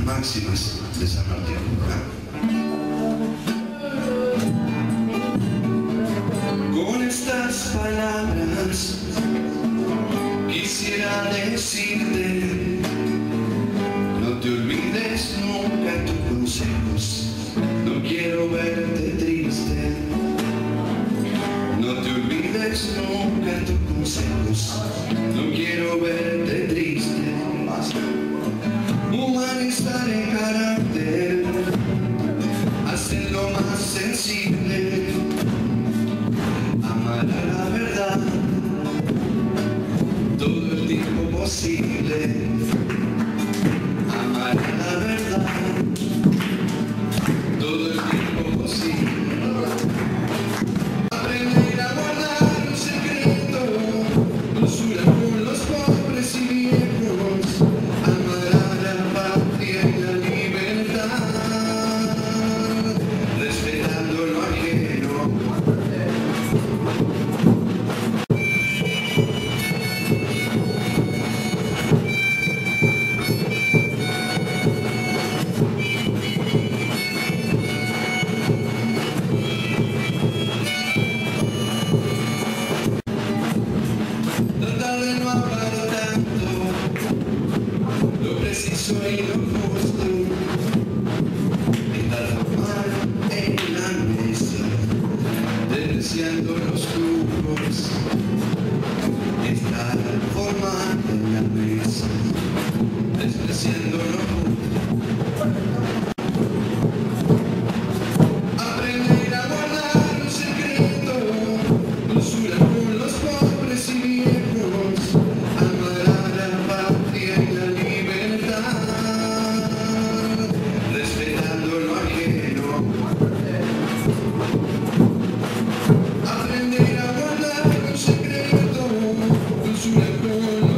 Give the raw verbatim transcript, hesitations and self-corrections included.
máximas de San Martín. Con estas palabras quisiera decirte: no te olvides nunca tus consejos, no quiero verte triste. No te olvides nunca tus consejos, no quiero verte triste. Humanizar el carácter, hacerlo más sensible, amar a la verdad todo el tiempo posible, amar a la verdad todo el tiempo posible. Aprender a guardar un secreto, dulzura con los pobres y viejos, amar a la patria y la libertad, respetando lo ajeno. Tratar de no hablar tanto, lo preciso y lo justo, estar formal en la mesa, despreciando los lujos, estar formal en la mesa, despreciando los lujos. Aprender a guardar un secreto, dulzura con los pobres y viejos, amar a la patria y la libertad, respetando lo ajeno. Aprender a guardar un secreto, dulzura con